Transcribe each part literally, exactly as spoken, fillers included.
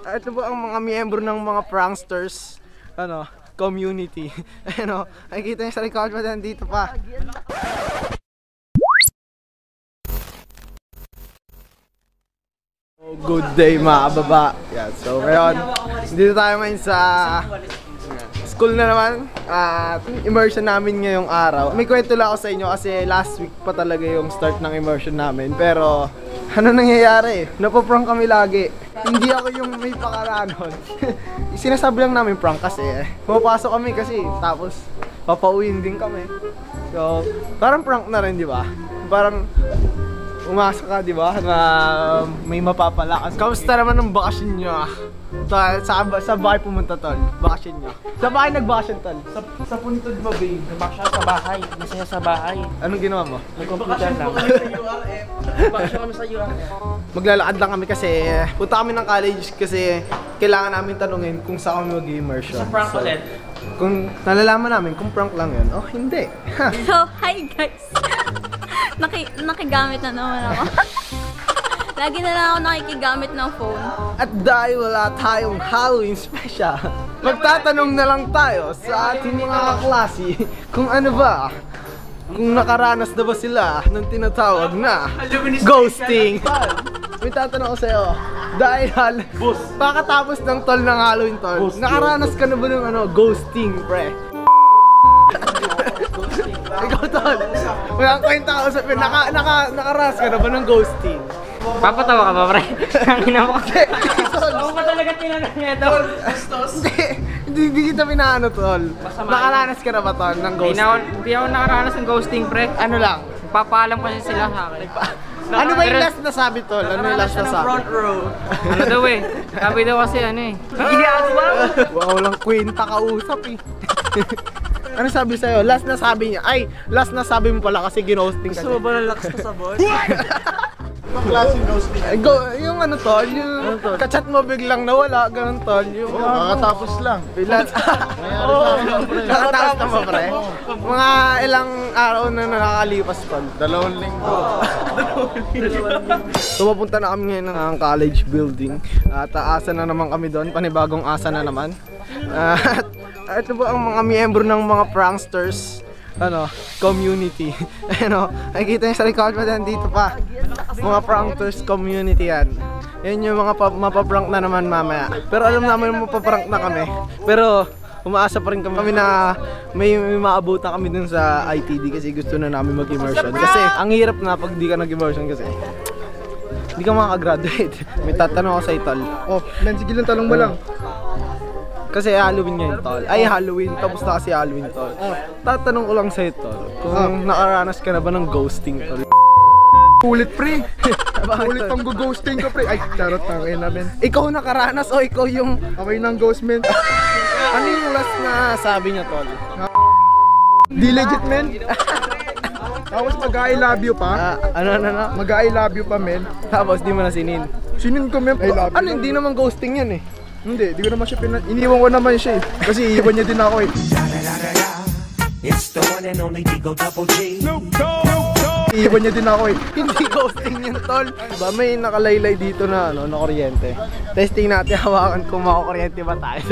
Ito po ang mga miyembro ng mga pranksters, ano, community. Ano, nakikita niyo sa likod pa, nandito pa. Oh, good day mga kababa. Yeah, so ngayon, dito tayo ngayon sa school na naman. At uh, immersion namin ngayong araw. May kwento lang ako sa inyo kasi last week pa talaga yung start ng immersion namin. Pero ano nangyayari? Napaprank kami lagi. Hindi ako yung may pakaranon. Sinasabi lang namin prank kasi eh. Pumapasok kami kasi tapos papauwiin din kami. So parang prank na rin, di ba? Parang umasa ka, di ba? Na may mapapalakas. Kamusta naman ang bakasyon nyo? Sa, sa, sa bahay pumunta, tol? Bakasyon nyo? Sa bahay nagbakasyon, tol? Sa, sa puntod mo, babe? Nagbakasyon sa bahay. Masaya sa bahay. Anong ginawa mo? Nag-computer lang. Nagbakasyon kami sa U R F. Maglalakad lang kami kasi punta kami ng college kasi kailangan namin tanungin kung saan kami mag-immersion. Sa prank so, ulit. Kung nalalaman namin kung prank lang yun, oh hindi. So, hi guys! Naki nakigamit na naman ako. Lagi na lang ako nakikigamit ng phone. At dahil wala tayong Halloween special, magtatanong na lang tayo sa ating mga kaklase kung ano ba, kung nakaranas na ba sila ng tinatawag na ghosting. May tatanong ko sa'yo, dahil pakatapos ng tol ng Halloween tol, nakaranas ka na ba ng ano, ghosting, pre? Ikaw tol, walang kwenta ka usapin, naka, naka, nakaranas ka na ba ng ghosting? Papatawa ka ba, pre? Ang ina mo. Ako ba talaga tinanong niya ito? Hindi, hindi kita pinaano tol. Nakaranas ka na ba tol ng ghosting? Hindi ako nakaranas ng ghosting, pre. Ano lang? Papaalam kasi sila sa akin. Ano ba yung last na sabi tol? Ano yung last na sabi? Front row. Ano daw eh? Sabi daw kasi ano eh. Giniago ba? Wow, walang kwenta kausap eh. Ano sabi sa'yo? Last na sabi niya. Ay, last na sabi mo pala kasi ginosting ka. Gusto mo ba ng lakas na sabon? Ang klaseng ghosting. Go, yung ano tol, yung kachat mo biglang nawala, ganun tol. Yung Kakatapos lang. Bilan. Kakatapos na ba, pre? Mga ilang araw na nakakalipas tol. Dalawang linggo. So mapunta na kami ngayon ng college building. At aasa na naman kami doon, panibagong asa na naman. At ito po ang mga miyembro ng mga pranksters, ano, community. Ano, nakikita niyo sa likod pa, nandito pa. Mga pranksters community yan. Yan yung mga mapaprank na naman mamaya. Pero alam namin mapaprank na kami. Pero umaasa pa rin kami na may, may maabutan kami dun sa I T D kasi gusto na namin mag-immersion. Kasi ang hirap na pag di ka nag-immersion kasi hindi ka makaka-graduate. May tatanong ako sa itol. Oh, men, sige lang, talong mo lang. Kasi Halloween ngayon tol. Ay Halloween, tapos na kasi Halloween tol. Tatanong ko lang sa'yo tol, kung nakaranas ka na ba ng ghosting tol? Ulit, pre. Ulit ang ghosting ko, pre. Ay, charot na kayo namin. Ikaw nakaranas o ikaw yung Away ng ghost, men. ano yung last na sabi niya tol? Di legit, men. Tapos mag-I love you pa. Ah, ano ano ano? Mag-I love you pa, men. Tapos di mo na sinin. Sinin ko, men. I love you. Ano, hindi naman ghosting yan eh. Hindi, di ko naman siya pinan... Iniwan ko naman siya eh. Kasi iiwan niya din ako eh. Iiwan niya din ako eh. Hindi ghosting yan tol. Diba may nakalaylay dito na ano, na kuryente. Testing natin, hawakan kung makakuryente ba tayo.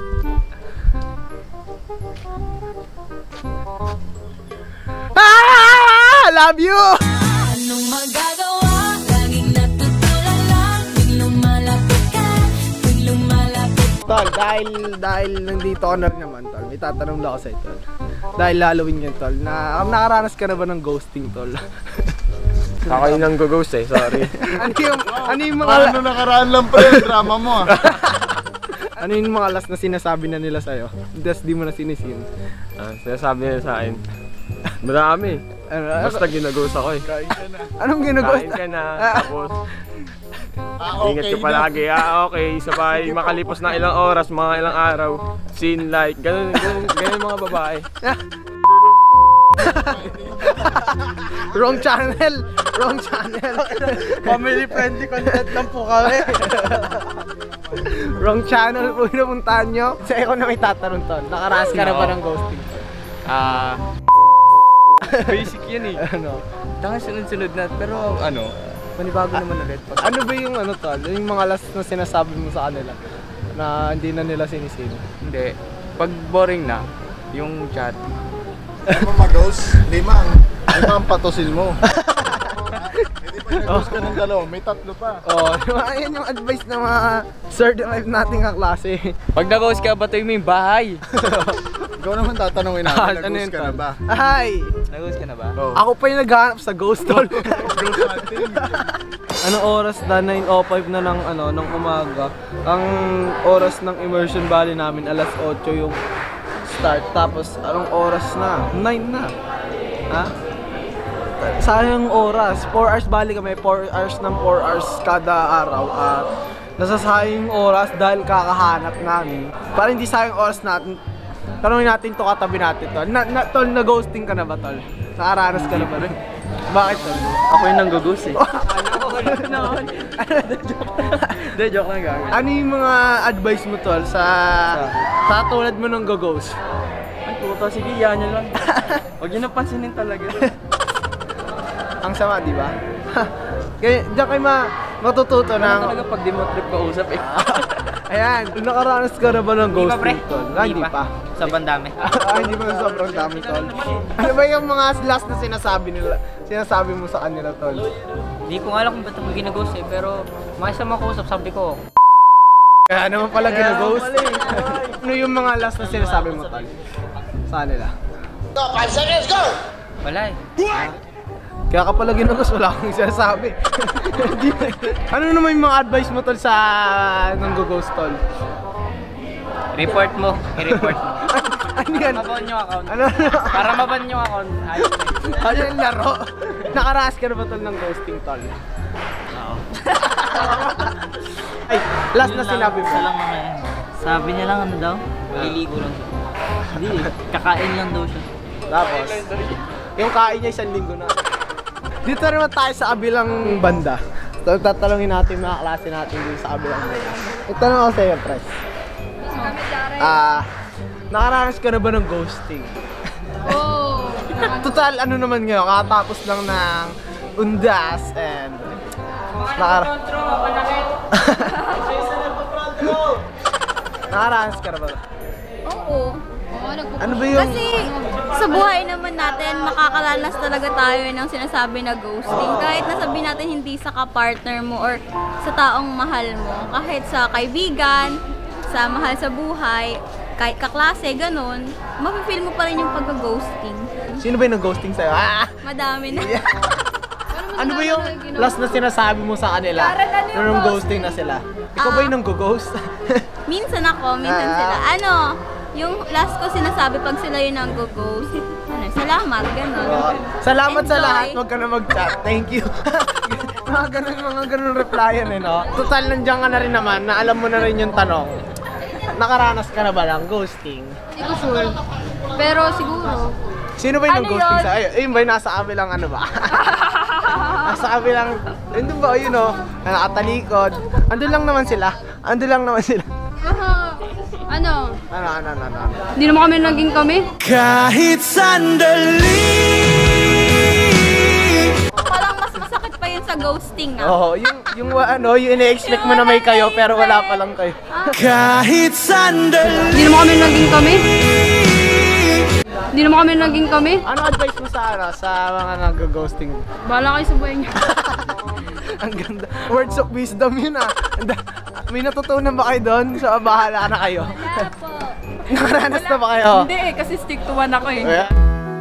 Ah! Love you! Anong magagawa? Laging natutulala lang. Tuwing lumalapit ka, tuwing lumalapit. Tol, dahil, dahil nandito ka na rin naman tol, may tatanong lang ako sa'yo tol. Dahil Halloween yan tol, na, nakaranas ka na ba ng ghosting tol? Ako yung nang-ghost eh, sorry. Ano yung, ano yung mga... Ano nakaraan lang pa yung drama mo ah. Ano yung mga last na sinasabi na nila sa'yo? Tapos di mo na sinisin. Ah, sinasabi nila sa akin, marami. Ano, Basta ginaghost ako eh. anong ginagawa? Kain ka na, tapos Ah, ingat ka palagi. Ah, okay, sabay, makalipas ng ilang oras, mga ilang araw, scene like, ganun, ganun, ganun mga babae. Wrong channel! Wrong channel! Family friendly content lang po kami. Wrong channel po pinupuntahan nyo. Sa ikaw na may tatanong tol, nakaranas ka na ba ng ghosting? Ah, basic yan eh. Ano? Taka sunod-sunod na, pero ano, Manibago naman ulit. Ano ba yung ano tol? Yung mga last na sinasabi mo sa kanila na hindi na nila sinisin? Hindi. Pag boring na, yung chat. Ano mag-ghost? Lima ang, lima ang patusin mo. Hindi pa nag-ghost ka ng dalawa, may tatlo pa. Oh, ayan yung advice ng mga certified nating kaklase. Pag nag-ghost ka, batoy mo yung bahay. Ikaw naman tatanungin Ah, namin, ano yun, nag-ghost ka na tol? ba? Hi! Nag-ghost ka na ba? Oh. Ako pa yung naghahanap sa ghost tol. Ghost hunting. Anong oras na? nine oh five na ng ano, ng umaga. Ang oras ng Immersion Valley namin alas otso yung start. Tapos anong oras na? nine na. Ha? Sayang oras. four hours bali kami. four hours ng four hours kada araw. At nasasayang oras dahil kakahanap namin. Para hindi sayang oras natin. Tanungin natin to katabi natin tol. Na, na, tol, na-ghosting ka na ba tol? Nakaranas ka na ba rin? Bakit tol? Ako yung nang-ghost eh. Hindi, joke lang gagawin. Ano yung mga advice mo tol sa sa tulad mo ng go-ghost? Ay, puto, sige, yan nyo lang. Huwag nyo napansinin talaga. Ang sama, di ba? Kaya diyan kayo ma matututo ng... Talaga pag di mo trip ka usap eh. Ayan, nakaranas ka na ba ng Hindi pa, pre. ghosting tol? Ah, hindi pa. Sobrang dami. Ah, hindi pa sobrang dami tol. Ano ba yung mga last na sinasabi nila? Sinasabi mo sa kanila tol? Hindi ko nga alam kung ba't ako ginaghost eh, pero makisa mo ako usap, sabi ko, Kaya naman pala gina-ghost. Ano yung mga last na sinasabi mo tol? Sa kanila? wala eh. Kaya ka pala ginagos, wala akong sinasabi. Ano naman yung mga advice mo tol sa nang-ghost tol? Report mo, i-report mo. Ano yan? Maban yung account. Ano? Para maban yung account. Ayun eh. Ano yung laro? Nakaraas ka na ba tol ng ghosting tol? Oo. Ay, last Yun na lang, sinabi mo. isa lang naman yan. Sabi niya lang ano daw? Liligo lang siya. Hindi eh. Kakain lang daw siya. Tapos, yung kain niya isang linggo na. Dito naman tayo sa kabilang banda. So, tatalungin natin mga klase natin dito sa kabilang banda. Itanong ako sa iyo, Pres. Ah, nakaranas ka na ba ng ghosting? Oh. Total, ano naman ngayon, kakatapos lang ng undas and... Nakara... Nakaranas ka na ba? Oo. Ano ba yung... Kasi sa buhay naman natin, makakaranas talaga tayo ng sinasabi na ghosting. Kahit nasabi natin hindi sa ka-partner mo or sa taong mahal mo. Kahit sa kaibigan, sa mahal sa buhay, kahit kaklase, ganun, mapifeel mo pa rin yung pag-ghosting. Sino ba yung nag-ghosting sa'yo? Ah! Madami na. Ano ba yung last na sinasabi mo sa kanila? Nung ghosting na sila? Ikaw ba yung nang-ghost? Minsan ako, minsan Ah. sila. Ano, yung last ko sinasabi pag sila yung nang-ghost, ano, salamat, ganun. Salamat sa Enjoy. lahat, huwag ka na mag-chat. Thank you. mga ganun, mga ganun replyan eh, no? Total, nandiyan ka na rin naman, na alam mo na rin yung tanong. Nakaranas ka na ba ng ghosting? Hindi ko sure. Pero siguro. Sino ba yung Ano nang-ghosting yun? sa... Ay, ayun ba yung nasa kabilang ano ba? nasa kabilang... Andun ba, yun o? Nakatalikod. Andun lang naman sila. Andun lang naman sila. Aha. Ano? Ano, ano, ano, ano. Hindi naman kami naging kami? Kahit sandali. Parang mas masakit pa yun sa ghosting ah. Oo, yung, yung ano, yung ine-expect mo na may kayo pero wala pa lang kayo. Kahit sandali. Hindi naman kami naging kami? Hindi naman kami naging kami? Ano advice mo sa ano, sa mga nag-ghosting? Bahala kayo sa buhay niyo. Ang ganda. Words of wisdom yun ah. Ang da- May natutunan ba kayo doon? So, bahala na kayo. Wala po. Nakaranas na ba kayo? Hindi eh, kasi stick to one ako eh. Ayan.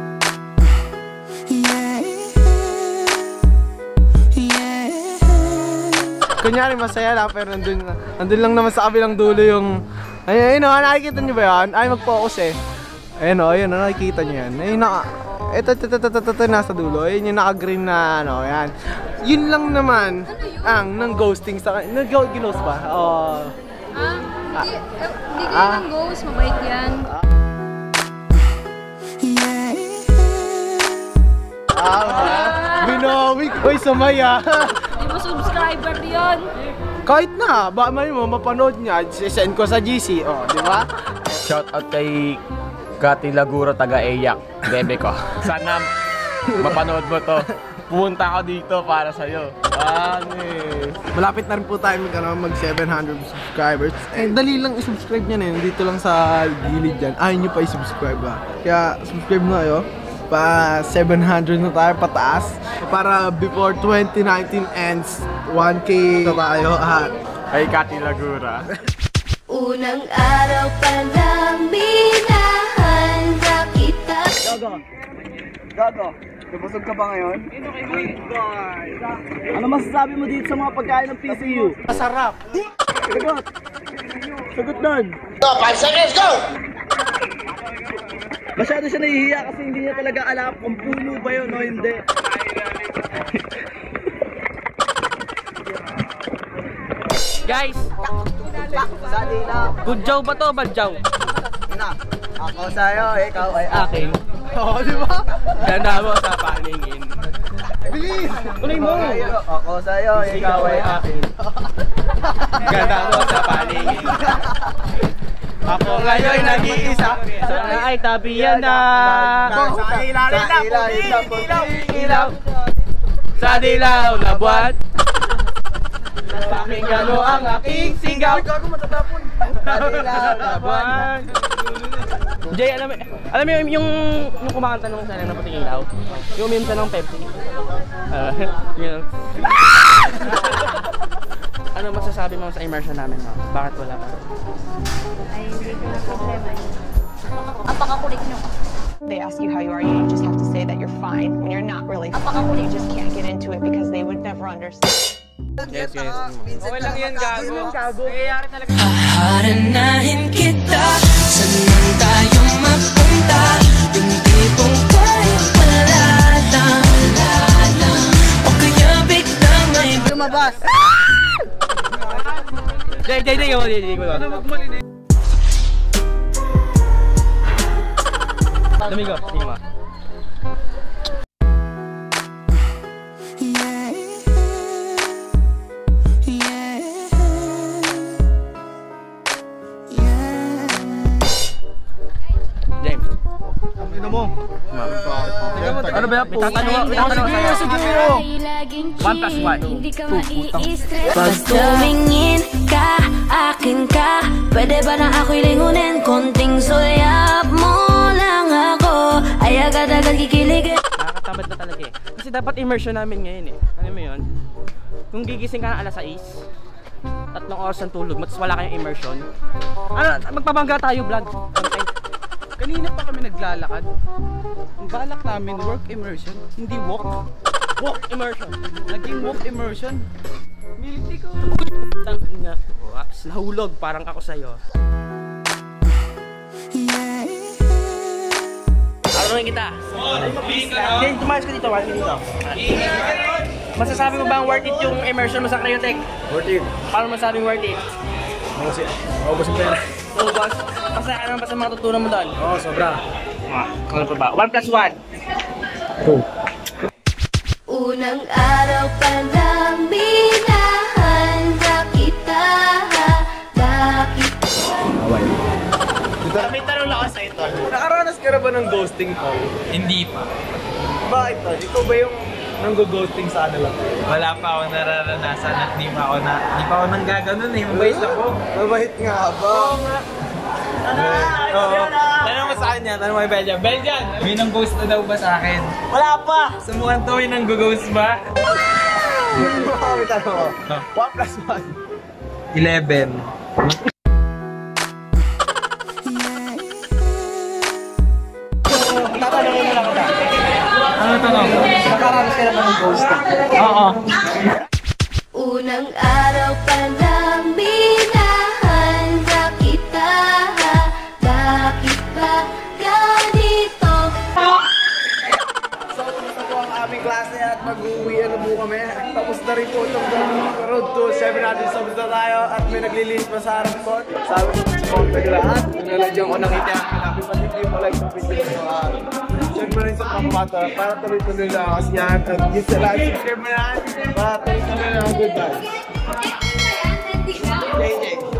Kunyari masaya lang pero nandun, nandun lang naman sa kabilang dulo yung... Ayun, ayun o, nakikita nyo ba yan? Ay, mag-focus eh. Ayun o, ayun o, nakikita nyo yan. Ayun, naka... Ito, ito, ito, ito, ito, ito, nasa dulo. Ayun yung naka-green na ano, yan. Yun lang naman ang nang ghosting sa... Nag-ghost ba? Oo. Ah, hindi, eh, hindi kayo Ah. ng ghost, mabait yan. Ah, binawi ko. Uy, sumaya. Hindi mo subscriber yun. Kahit na, baka man mo mapanood niya, send ko sa G C, oh, di ba? Shout out kay Kati Laguro taga Eyak, bebe ko. Sana mapanood mo to. pumunta ako dito para sa'yo. Anis. Malapit na rin po tayo mag, ano, mag seven hundred subscribers. Eh, dali lang i-subscribe nyo na yun. Dito lang sa gilid dyan. Ayaw nyo pa i-subscribe ba? Kaya subscribe na kayo. Pa seven hundred na tayo pataas. Para before twenty nineteen ends, one K na tayo. At Kay Kati Lagura. Unang araw pa lang minahanda kita. Gago. Gago. Nabusog ka ba ngayon? Ano masasabi mo dito sa mga pagkain ng P C U? masarap. Sagot. Sagot nun. Go, five seconds, go! Masyado siya nahihiya kasi hindi niya talaga alam kung puno ba yun o hindi. Guys! Good job ba to? Bad job? Ako sa'yo, ikaw ay Akin. Oo, di ba? Ganda mo sa paningin. Bilis! Tuloy mo! Ako sa'yo, ikaw ay akin. Ganda mo sa paningin. Ako ngayon nag-iisa. Sana ay tabihan na. Sa ilalim na, puti, ilaw, ilaw. Sa dilaw na buwan. Pakinggan mo ang aking sigaw. Gago matatapon. Sa dilaw na buwan. Jay, alam mo, alam mo yung, yung, yung kumakanta nung sana na puting ilaw? Yung umimta ng Pepsi. Uh, yun. Ano masasabi mo sa immersion namin, ma? Bakit wala ka? Ay, hindi ko na problema yun. Apakakulit nyo. They ask you how you are, you just have to say that you're fine when you're not really fine. You just can't get into it because they would never understand. Yes, yes. Okay lang yan, gago. Nangyayari talaga. Haranahin kita, saan man tayo mapunta? Yung tipong tayo wala lang, wala lang. O kaya biglang may Lumabas. Jay, Jay, Jay, Jay, Jay, Jay, Domingo, sige ma. James. Ano mo? Ano ba yan? May tatanong ako. May tatanong ako sa'yo. One plus one. Pag tumingin ka, akin ka, pwede ba na ako'y lingunin? Konting sulyap mo lang ako, ay agad-agad kikiligin. Nakakatamad na talaga eh. Kasi dapat immersion namin ngayon eh. Ano mo yun? Kung gigising ka na alas sais, tatlong oras ng tulog, matas wala kayong immersion. Ano, magpabangga tayo vlog. Content. Kanina pa kami naglalakad. Ang balak namin, work immersion, hindi walk. Walk immersion. Naging walk immersion. Milti ko. Tangina. Waps, nahulog parang ako sa'yo. Tanungin kita. James, tumayos ka dito. Tumayos ka dito. Masasabi mo ba ang worth it yung immersion mo sa Cryotech? Worth it. Paano masasabing worth it? Maubos yung pera. Oo, boss. Masaya ka naman pa sa mga tutunan mo doon. Oo, sobra. Ah, ano pa ba? One plus one. Unang araw pa lang minahanda kita, bakit? May tanong lang ako sa ito. Nakaranas ka na ba ng ghosting, Paul? Hindi pa. Bakit, Paul? Ikaw ba yung nanggo-ghosting sa kanila? Wala pa ako nararanasan at di pa ako na di pa ako nang gaganon eh. Mabait ako. Mabait nga ba? Oo nga. Oo. Tanong mo sa kanya, tanong mo kay Belgian. Belgian, may nang ghost na daw ba sa akin? Wala pa! Sumukan to, may nang ghost ba? Kami tanong ko. One plus one. Eleven. Tatanungin mo lang kita. Ano tanong? Nakaranas ka na ba ng ghosting? Oo. Unang araw pa lang minahanda kita, bakit ba ganito? So, gusto po ang aming klase at mag-uwi na po kami. Tapos na rin po itong road to seven hundred subs na tayo at may naglilinis pa sa harap ko. Sabi ko sa contact lahat. Nalalagyan ko nakita ang kinabi pa hindi mo like sa video mo. Check mo rin sa pangpata para tuloy-tuloy na ako yan. At yun sa lahat, subscribe mo yan para tuloy-tuloy na ako. Goodbye. J J.